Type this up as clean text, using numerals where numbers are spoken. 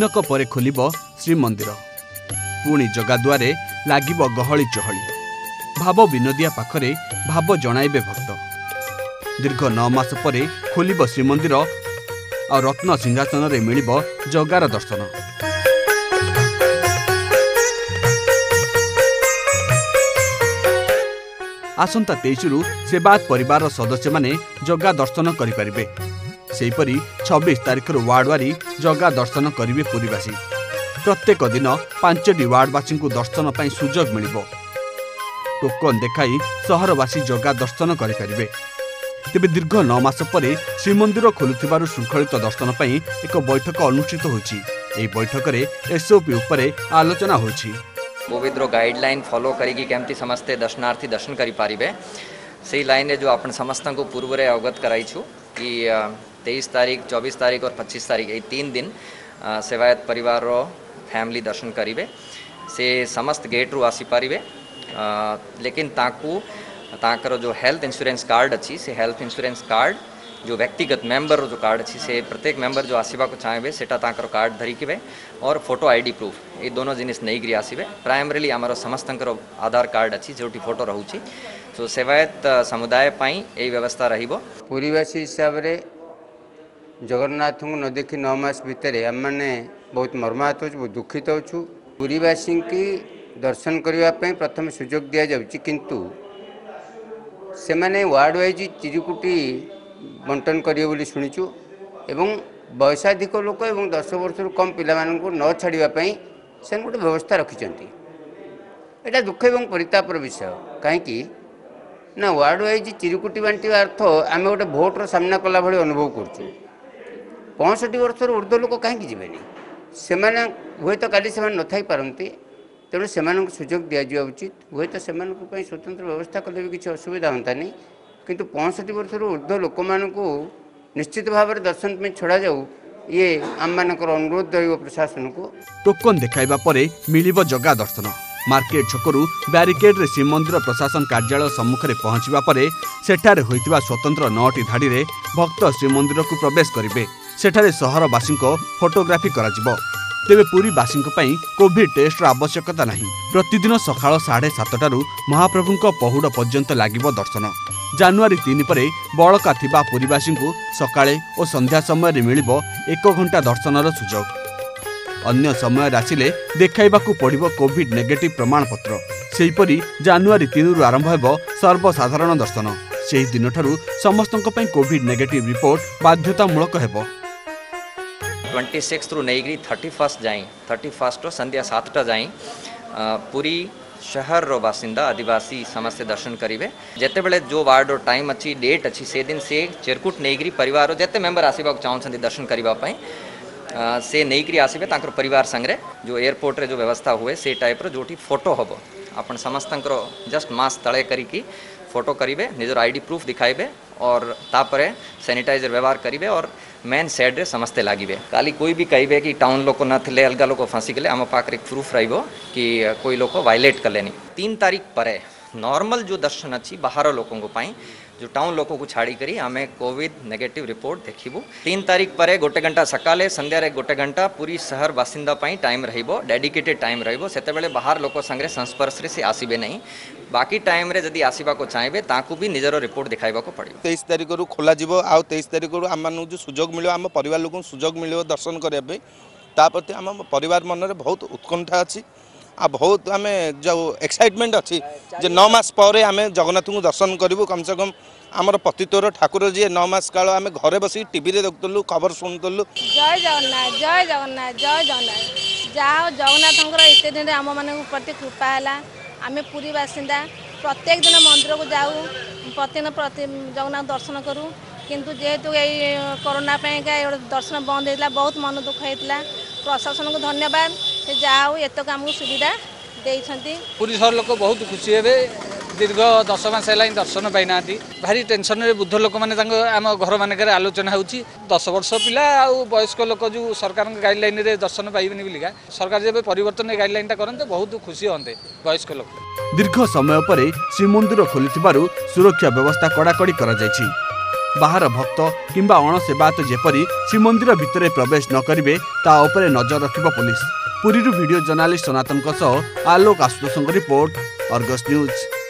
दिनक परे खोलिब श्रीमंदिर पुणी जगा दुआरे लागिब गहली चहली भाव विनोदिया पाखरे भाव जणाइबे भक्त दीर्घ 9 मास परे खोलिब श्रीमंदिर आ रत्न सिंहासन रे मिलिब जगार दर्शन। आसंता 23 रु सेवायत परिवार सदस्य माने जगा दर्शन करिपारिबे। सेहीपरि 26 तारिख वार्डवारी जगा दर्शन करिवे पुरीवासी। प्रत्येक दिन 5टी वार्डवासी को दर्शन पाई सुजोग मिलिबो। टोकन देखाई सहरवासी जगा दर्शन करिपारिबे। तेबे दीर्घ 9 मास परे श्रीमंदिर खोलुथिबारु श्रृंखलित दर्शन पाई एक बैठक अनुष्ठित होईछि। एही बैठक रे एसओपी उपरे आलोचना होईछि। कोविड रो गाइडलाइन फॉलो करिकी केमती समस्ते दर्शनार्थी दर्शन करि पारिबे सेही लाइन रे जो आपण समस्त को पूर्व रे अवगत कराइछु कि 23 तारीख 24 तारीख और 25 तारीख ये 3 दिन सेवायत परिवार रो फैमिली दर्शन करिवे से समस्त गेट रु आसी पारिबे। लेकिन ताकू ताकर जो हेल्थ इंश्योरेंस कार्ड अच्छी से हेल्थ इंश्योरेंस कार्ड जो व्यक्तिगत मेंबर जो कार्ड अच्छी से प्रत्येक मेंबर जो आसवा को चाहे सेटा ताकर कार्ड धरिके और फोटो आईडी प्रूफ ये दोनों जिनिस नहीं आसवे। प्राइमरीली आमर समस्त आधार कार्ड अच्छी जो फोटो रोचे तो सेवायत समुदाय पाई यही व्यवस्था रहिबो। पुरीवासी हिसाब रे जगन्नाथ को न देखी 9 मास भितर आम मैंने बहुत मर्माहत हो दुखित होचु। पुरीवासी की दर्शन करने प्रथम सुजोग दि जाउची किंतु से माने वार्ड वाइज चिरुकुटी बंटन करिए बोली शुणीचु एवं वयसाधिक लोक एवं 10 वर्ष कम पिला को न छाड़ापी से गोटे व्यवस्था रखिंट। यहाँ दुख एवं परितापर विषय कहीं ना वार्ड वाइज चिरुकुटी बांटा अर्थ आम गोटे भोटर सामना कला भाई अनुभव करुँ। 65 वर्ष ऊर्ध्व लोक कहीं जीवे से हे तो काली से न थी पारती तेणु से सुजोग दि उचित हे तो से स्वतंत्र व्यवस्था कले भी किसी असुविधा होता नहीं किंतु 65 वर्ष ऊर्ध्व लोक मानू निश्चित भाव में दर्शन में छड़ा जाऊ ये आम मानकर अनुरोध रही प्रशासन को। टोकन देखाइबा परे मिलिबो जगा दर्शन। मार्केट छकरू बैरिकेड रे श्रीमंदिर प्रशासन कार्यालय सम्मुख में पहुंचवा परे सेठारे होइतिबा स्वतंत्र 9टी धाड़ी रे भक्त श्रीमंदिर को प्रवेश करिवे। सेठारे सहरवासी को फोटोग्राफी कराजिबो। तेबे पुरीवासी कोविड टेस्ट आवश्यकता नहीं। प्रतिदिन सकाळ 7:30 महाप्रभु पहुड़ पर्यंत लागिबो दर्शन। जानुआरी 3 परे बळका थिबा पुरीवासी को सकाळे और संध्या समय मिलिबो 1 घंटा दर्शनर सुजोग। अन्य समय आसिले देखाइबाकू पड़िबो कोविड नेगेटिव प्रमाणपत्र। सेहीपरि जानुआरी 3 रु आरंभ हेबो सर्वसाधारण दर्शन। सेही दिन ठारू समस्तक पई कोविड नेगेटिव रिपोर्ट बाध्यतामूलक हेबो। 26 रु नहीं 31 जाए 31 संध्या 7टा जाए पूरी शहर रो बासिंदा आदिवासी समस्त दर्शन करेंगे। जिते बड़े जो वार्ड रो टाइम अच्छी डेट अच्छी से दिन से चिरकुट नहीं परिवार रो जिते मेंबर आसवा चाहते दर्शन करने से नहीं आसवे परिवार संगे जो एयरपोर्ट रे जो व्यवस्था हुए से टाइप रो जोटी फोटो हम अपन समस्त जस्ट मास्क तले करी फोटो करेंगे निजर आईडी प्रूफ दिखाइबे और तापरे सैनिटाइजर व्यवहार करेंगे और मेन साइड रे समस्ते लागिबे। काली कोई भी कहिबे कि टाउन लोक न थिले अलगा लोक फंसी गले आम पाखरे प्रूफ रहिबो कि कोई लोक वायलेट कलेनी। 3 तारीख परे नॉर्मल जो दर्शन अच्छी बाहर लोकों को पाई जो टाउन लोकों को छाड़ी करी आमे कोविड नेगेटिव रिपोर्ट देखिबू। 3 तारीख परे 1 घंटा सकाले संध्या 1 घंटा पूरी शहर बासिंदा पाई टाइम रहिबो डेडिकेटेड टाइम रहिबो। सेते बेले बाहर लोक संगे संस्पर्श से आसीबे नहीं। बाकी टाइम रे जदि आसीबा को चाहेबे ताकू भी निजरो रिपोर्ट दिखाइबा को पड़िबो। 23 तारीख रु खोला जिवो आ 23 तारीख रु आम जो सुजोग मिलियो आम परिवार लोक सुजोग मिलियो दर्शन करबे पे ता प्रति आम परिवार मन रे बहुत उत्कंठा अछि आ बहुत आम जो एक्साइटमेंट अच्छी जे 9 मास पर आम जगन्नाथ को दर्शन करूँ। कम से कम आमर पतितोर ठाकुर जी 9 मास काल आम घरे बस टीवी देखुलु खबर शुणुलु। जय जगन्नाथ जय जगन्नाथ जय जगन्नाथ जहाँ जगन्नाथ एत दिन आम मान प्रति कृपा है। आम पुरी बासिंदा प्रत्येक दिन मंदिर को जाऊ प्रतिदिन जगन्नाथ दर्शन करूँ किंतु जेहेतु यही कोरोना दर्शन बंद होता बहुत मन दुख होता। प्रशासन को धन्यवाद से जहाँ एतक आमको सुविधा देइछंती। पुरी शहर लोक बहुत खुशी हे। दीर्घ 10 मास है दर्शन पाई ना भारी टेंशन रे बुद्ध लोक मैंने आम घर मानक आलोचना हो 10 वर्ष पिला वयस्क लोक जो सरकार गाइडलाइन रे दर्शन पाइबेनी बोलिका सरकार जब परिवर्तन गाइडलाइन करते बहुत खुशी होते वयस्क लोक। दीर्घ समय पर श्रीमंदिर खोली सुरक्षा व्यवस्था कड़ाकड़ी करा जायछि। बाहर भक्त किंबा अणसेवायत जेपरी श्रीमंदिर भितर प्रवेश न करिवे ता उपरे नजर रखिब पुलिस। पुरीरू वीडियो जर्नालिस्ट सनातन आलोक आशुतोषଙ୍କ रिपोर्ट अर्गस न्यूज।